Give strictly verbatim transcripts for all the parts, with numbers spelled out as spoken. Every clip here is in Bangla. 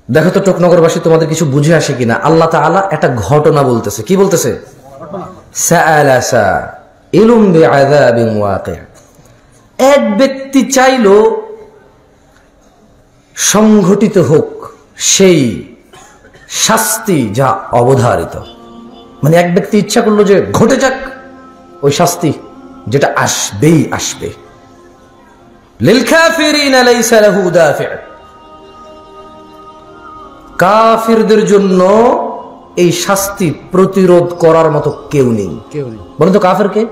দেখো তো টোকনগরবাসী তোমাদের কিছু বুঝে আসে কিনা। আল্লাহ তাআলা একটা ঘটনা বলতেছে। কি বলতেছে? সাআলা সাইলুম বিআযাবিন ওয়াকি'। এক ব্যক্তি চাইলো সংঘটিত হোক সেই শাস্তি যা অবধারিত। মানে এক ব্যক্তি ইচ্ছা করলো যে ঘটে যাক ওই শাস্তি যেটা আসবেই আসবে। লিল কাফিরিনা লাইসা লাহু দাফি'। কাফিরদের জন্য এই শাস্তি প্রতিরোধ করার মতো কেউ নেই। বলুন তো কাফের কে?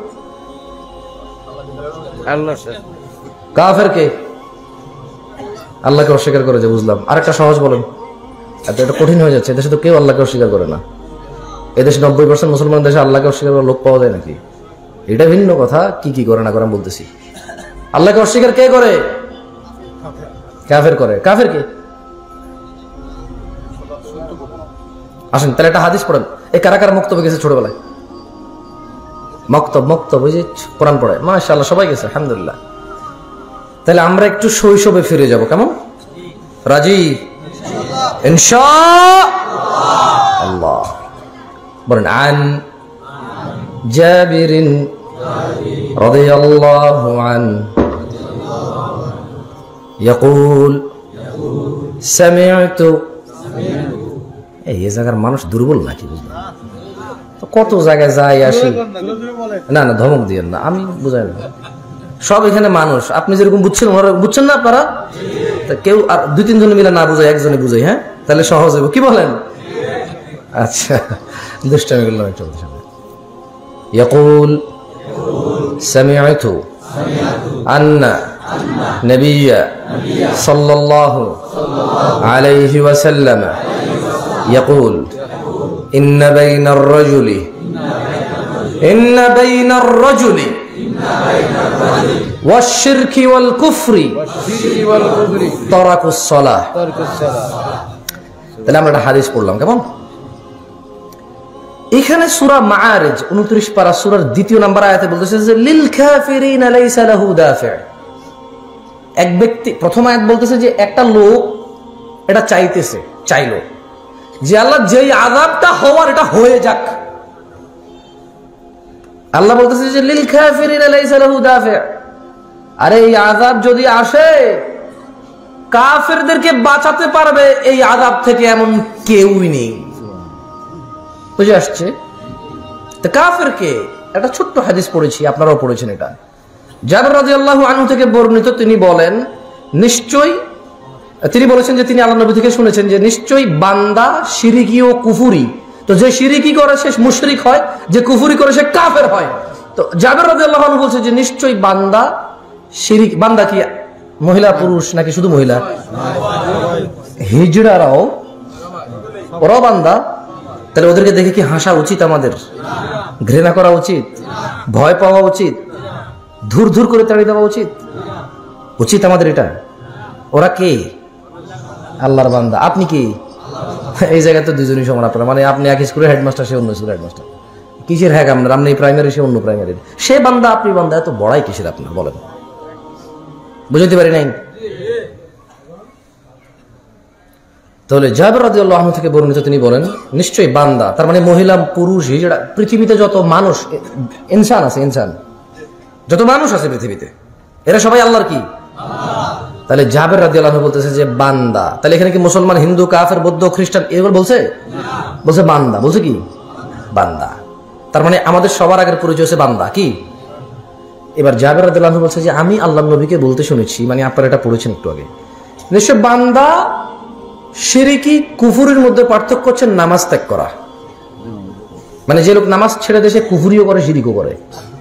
আল্লাহ। কাফের কে? আল্লাহকে অস্বীকার করে যে, বুঝলাম। আরেকটা সহজ বলেন। এত এটা কঠিন হয়ে যাচ্ছে। এদেশে তো কেউ আল্লাহকে অস্বীকার করে না। এদেশে নব্বই পার্সেন্ট মুসলমান দেশে আল্লাহকে অস্বীকার করার লোক পাওয়া যায় নাকি? এটা ভিন্ন কথা। কি কি করে না করে আমি বলতেছি। আল্লাহকে অস্বীকার কে করে? কাফের করে। কাফের কে? আসেন তাহলে একটা হাদিস পড়েন। এই কারা কারা মক্তবে গেছে ছোটবেলায়? মক্তব মক্তব ওই যে কোরআন পড়ে, মাশাআল্লাহ সবাই গেছে, আলহামদুলিল্লাহ। তাহলে আমরা একটু শৈশবে ফিরে যাব, কেমন? রাজি? ইনশাআল্লাহ। বলেন আন জাবিরিন রাদিয়াল্লাহু আন ইয়াকুল সামি'তু। এই জায়গার মানুষ দুর্বল নাকি? বুঝলাম কত জায়গায় যাই আসি। না না ধমক দিয়েন না, আমি বুঝাই না। সব এখানে মানুষ, আপনি যেরকম বুঝছেন ওরা বুঝছেন না আপনারা। কেউ আর দুই তিনজন মিলে না বুঝাই, একজনে বুঝাই, হ্যাঁ তাহলে সহজ হবে। কি বলেন? আচ্ছা দুষ্টামি করলাম একটু। ইয়াকুল সামি'তু আন্না নবিয়্যা সাল্লাল্লাহু আলাইহি ওয়াসাল্লাম ইয়াকুল ইন্না বাইনার রাজুলি ইন্না বাইনার রাজুলি ওয়াশ-শিরকি ওয়াল কুফরি তারাকুস সালাহ। তাহলে আমরা একটা হাদিস পড়লাম, কেমন? এখানে সূরা মাআরিজ উনত্রিশ পারা সূরার দ্বিতীয় নাম্বার আয়াতে বলতেছে যে লিল কাফিরিনা লাইসা লাহু দাফি'। এক ব্যক্তি, প্রথম আয়াত বলতেছে যে একটা লোক এটা চাইতেছে, চাইলো যে আল্লাহ যেই আযাবটা হওয়ার এটা হয়ে যাক। আল্লাহ বলতেছে যে লিল কাফিরিনা লাইসা লাহু দাফি'। আরে এই আযাব যদি আসে, কাফেরদেরকে বাঁচাতে পারবে এই আযাব থেকে এমন কেউই নেই। বুঝে আসছে? তো কাফের কে? একটা ছোট্ট হাদিস পড়েছি, আপনারাও পড়েছেন এটা। জাবের রাদিয়াল্লাহু আনহু থেকে বর্ণিত, তিনি বলেন নিশ্চয়ই তিনি বলেছেন যে তিনি আল্লাহর নবী থেকে শুনেছেন যে নিশ্চয়ই বান্দা শিরকি ও কুফরি, তো যে শিরকি করে সে মুশরিক হয়, যে কুফরি করে সে কাফের হয়। তো জাবের রাদিয়াল্লাহু আনহু বলছে যে নিশ্চয়ই বান্দা শিরিক, বান্দা কি মহিলা পুরুষ নাকি শুধু মহিলা? হিজড়ারাও ওরাও বান্দা। তাহলে ওদেরকে দেখে কি হাসা উচিত আমাদের? ঘৃণা করা উচিত? ভয় পাওয়া উচিত? ধুর ধুর করে তাড়িয়ে দেওয়া উচিত? উচিত আমাদের এটা? ওরা কে? আল্লাহর বান্দা। আপনি কি? এই জায়গায় তো দুজনই সমান আপনারা। মানে আপনি এক স্কুলের হেডমাস্টার, সে অন্য স্কুলের হেডমাস্টার। কিসের হ্যাক আপনার? আপনি প্রাইমারি, সে অন্য প্রাইমারির। সে বান্দা, আপনি বান্দা, এত বড়াই কিসের আপনার বলেন? বুঝতে পারি নাই। তাহলে জাবের রাদিয়াল্লাহু আনহু থেকে বর্ণিত, তিনি বলেন নিশ্চয়ই বান্দা, তার মানে মহিলা পুরুষ হিজড়া, পৃথিবীতে যত মানুষ ইনসান আছে, ইনসান যত মানুষ আছে পৃথিবীতে, এরা সবাই আল্লাহর কি? তাহলে জাবের রাদিয়াল্লাহু আনহু বলতেছে যে বান্দা। তাহলে এখানে কি মুসলমান, হিন্দু, কাফের, বৌদ্ধ, খ্রিস্টান এগুলো বলছে? বলছে বান্দা। বলছে কি? বান্দা। তার মানে আমাদের সবার আগের পরিচয় হচ্ছে বান্দা। কি? এবার জাবের রাদিয়াল্লাহু আনহু বলছে যে আমি আল্লাহর নবীকে বলতে শুনেছি, মানে আপনারা এটা পড়েছেন একটু আগে, নিশ্চয় বান্দা শিরকি কুফুরির মধ্যে পার্থক্য হচ্ছে নামাজ ত্যাগ করা। মানে যে লোক নামাজ ছেড়ে দেশে কুফুরিও করে, শিরকও করে।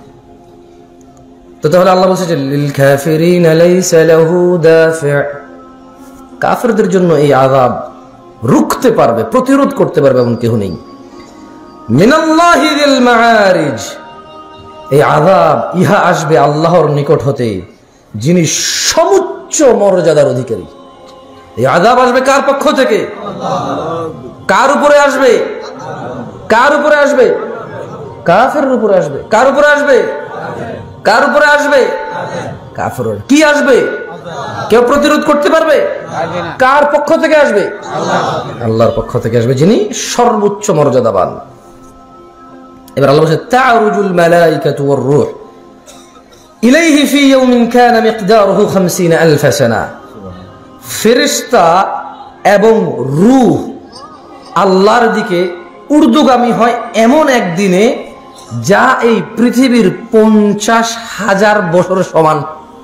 তো তাহলে আল্লাহ বলছে যে লিল কাফিরিনা লাইসা লাহু দাফি'। কাফেরদের জন্য এই আযাব রুখতে পারবে, প্রতিরোধ করতে পারবে এমন কেউ নেই। মিনাল্লাহি যিল মাআরিজ। এই আযাব ইহা আসবে আল্লাহর নিকট হতে, যিনি সমুচ্চ মর্যাদার অধিকারী। এই আযাব আসবে কার পক্ষ থেকে? কার উপরে আসবে? কার উপরে আসবে? কাফেরের উপরে আসবে। কার উপরে আসবে? কার উপরে আসবে? কাফেরের কি আসবে? কেউ প্রতিরোধ করতে পারবে? কার পক্ষ থেকে আসবে? আল্লাহর পক্ষ থেকে আসবে, যিনি সর্বোচ্চ মর্যাদাবান। এবার আল্লাহ বলছে তা'রুজুল মালাইকাতু ওয়ার রূহ ইলাইহি ফি ইয়াউমিন কানা মিকদারুহু খামসিনা আলফ সানা। ফেরেশতা এবং রূহ আল্লাহর দিকে ঊর্ধ্বগামী হয় এমন একদিনে যা এই পৃথিবীর পঞ্চাশ হাজার বছর সমান।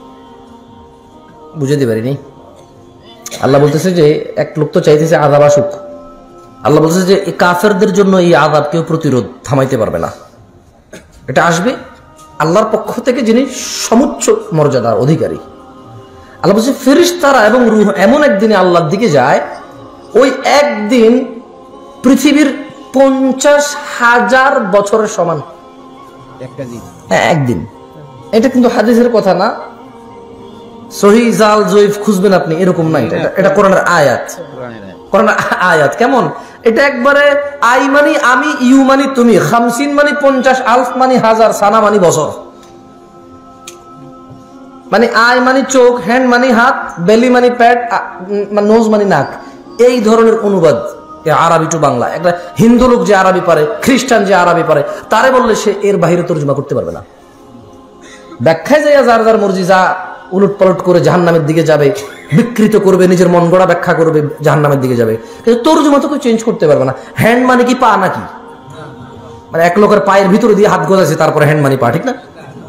বুঝাতে পারিনি? আল্লাহ বলতেছে যে এক লোক তো চাইতেছে আযাব আসুক, আল্লাহ বলতেছে যে এই কাফেরদের জন্য এই আযাব কেউ প্রতিরোধ থামাইতে পারবে না, এটা আসবে আল্লাহর পক্ষ থেকে, যিনি সমুচ্চ মর্যাদার অধিকারী। আল্লাহ বলছে ফেরেশতারা এবং রূহ এমন একদিনে আল্লাহর দিকে যায়, ওই একদিন পৃথিবীর পঞ্চাশ হাজার বছরের সমান। হ্যাঁ, একদিন। এটা কিন্তু হাদিসের কথা না, সহিহ জাল জয়ীফ খুঁজবেন আপনি, এরকম না। এটা এটা কোরআনের আয়াত, কোরআনের আয়াত। কেমন? এটা একবারে আই মানি আমি, ইউ মানি তুমি, খামসিন মানি পঞ্চাশ, আলফ মানি হাজার, সানা মানি বছর। মানে আই মানি চোখ, হ্যান্ড মানি হাত, বেলি মানি প্যাট, নোজ মানি নাক, এই ধরনের অনুবাদ আরবি টু বাংলা। একটা হিন্দু লোক যে আরবি পারে, খ্রিস্টান যে আরবি পারে, তারে বললে সে এর বাহিরে তর্জমা করতে পারবে না। ব্যাখ্যায় যাইয়া যার যার মর্জি যা উলট পালট করে জাহান্নামের দিকে যাবে, বিকৃত করবে, নিজের মন গড়া ব্যাখ্যা করবে, জাহান্নামের দিকে যাবে। কিন্তু তর্জমা তো কেউ চেঞ্জ করতে পারবে না। হ্যান্ড মানে কি পা নাকি? মানে এক লোকের পায়ের ভিতরে দিয়ে হাত গোজাইছে, তারপরে হ্যান্ড মানি পা, ঠিক না?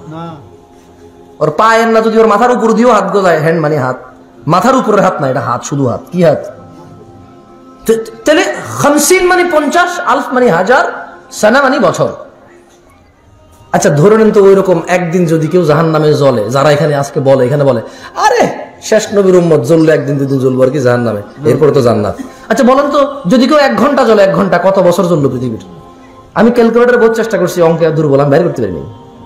ওর পায়ের না, যদি ওর মাথার উপর দিয়েও হাত গোজায়, হ্যান্ড মানি হাত। মাথার উপরের হাত না, এটা হাত, শুধু হাত। কি হাত? তাহলে খামসিন মানে পঞ্চাশ, আলফ মানে হাজার, সানা মানে বছর। আচ্ছা ধরে নেন তো ওইরকম একদিন যদি কেউ জাহান্নামে জ্বলে, যারা এখানে আজকে বলে, এখানে বলে আরে শেষ নবীর উম্মত জ্বললে একদিন দুদিন জ্বলবো আর কি জাহান্নামে, এরপরে তো জান্নাত। আচ্ছা বলেন তো, যদি কেউ এক ঘন্টা জ্বলে, এক ঘন্টা কত বছর জ্বললো পৃথিবীর? আমি ক্যালকুলেটর বহুত চেষ্টা করছি, অঙ্কে দুর্বল, আমি বাইরে করতে পারিনি।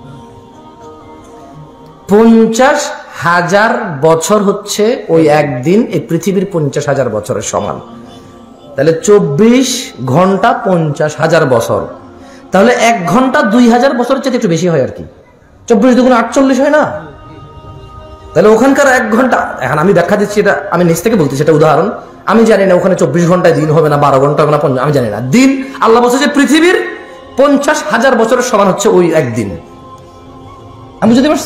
পঞ্চাশ হাজার বছর হচ্ছে ওই একদিন এই পৃথিবীর পঞ্চাশ হাজার বছরের সমান। তাহলে চব্বিশ ঘন্টা পঞ্চাশ হাজার বছর, তাহলে এক ঘন্টা দুই হাজার বছরের চেয়ে একটু বেশি হয় আর কি। চব্বিশ দুগুণ আটচল্লিশ হয় না? তাহলে ওখানকার এক ঘন্টা, এখন আমি ব্যাখ্যা দিচ্ছি, এটা আমি নিজ থেকে বলছি, সেটা উদাহরণ। আমি জানি না ওখানে চব্বিশ ঘন্টায় দিন হবে না, বারো ঘন্টা হবে না, আমি জানি না। দিন আল্লাহ বলছে যে পৃথিবীর পঞ্চাশ হাজার বছরের সমান হচ্ছে ওই একদিন। আমি বুঝতে পারছি?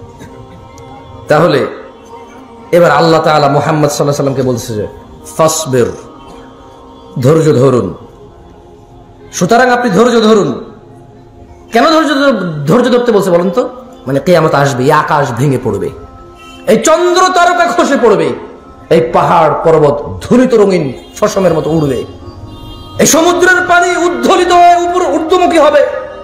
তাহলে এবার আল্লাহ তাআলা মুহাম্মদ সাল্লাল্লাহু আলাইহি সাল্লামকে বলছে যে ফাসবির, ধৈর্য ধরুন। সুতরাং আপনি ধৈর্য ধরুন। কেন ধৈর্য ধৈর্য ধরতে বলছে বলেন তো? মানে কিয়ামত আসবে, এই আকাশ ভেঙে পড়বে, এই চন্দ্র তারকা খসে পড়বে, এই পাহাড় পর্বত ধূলিত রঙিন ফসমের মতো উড়বে, এই সমুদ্রের পানি উদ্ধলিত হয়ে উপর ঊর্ধ্বমুখী হবে,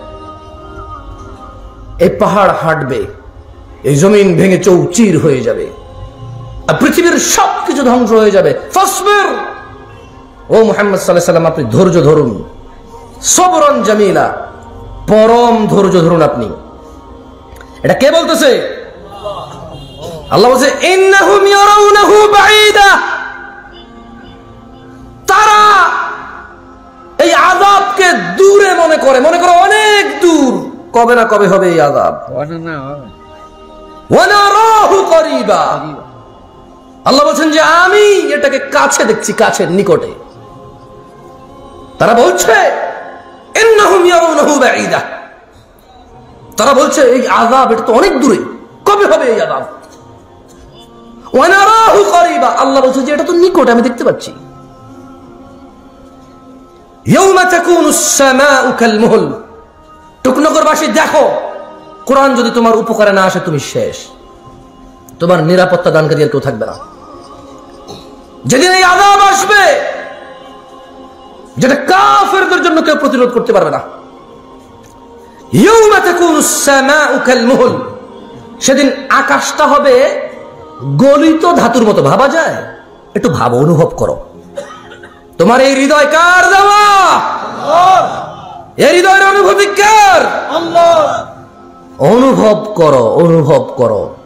এই পাহাড় হাঁটবে, এই জমিন ভেঙে চৌচির হয়ে যাবে, আর পৃথিবীর সবকিছু ধ্বংস হয়ে যাবে। ফাসবির, ও মুহাম্মদ সাল্লাল্লাহু আলাইহি সাল্লাম, আপনি ধৈর্য ধরুন। সবরন জামিলা, পরম ধৈর্য ধরুন আপনি। এটা কে বলতেছে? আল্লাহ বলছে ইন্নাহুম ইয়ারাউনাহু বাঈদা, তারা এই আযাবকে দূরে মনে করে, মনে করে অনেক দূর, কবে না কবে হবে এই আযাব। ওয়া নারাহু করিবা, আল্লাহ বলছেন যে আমি এটাকে কাছে দেখছি, কাছের নিকটে। তারা বলছে ইন্নাহুম ইয়ারাউনাহু বাঈদা, তারা বলছে এই আযাব এটা তো অনেক দূরে, কবে হবে এই আযাব। ওয়া নারাহু করিবা, আল্লাহ বলছে যে এটা তো নিকটে, আমি দেখতে পাচ্ছি। ইয়াউমা তাকুনুস সামাউ কাল মুহল, টুকনগরবাসী দেখো, কোরআন যদি তোমার উপকারে না আসে তুমি শেষ, তোমার নিরাপত্তা দানকারী আর কেউ থাকবে না। যেদিন এই আযাব আসবে, যেটা কাফেরদের জন্য কেউ প্রতিরোধ করতে পারবে না। ইয়াউমা তাকুনুস সামাউ কাল মুহল, সেদিন আকাশটা হবে গলিত ধাতুর মতো। ভাবা যায়? একটু ভাবো, অনুভব করো। তোমার এই হৃদয় কার দেওয়া? আল্লাহর। এই হৃদয়ের অনুভূতি কার? আল্লাহ। অনুভব করো, অনুভব করো।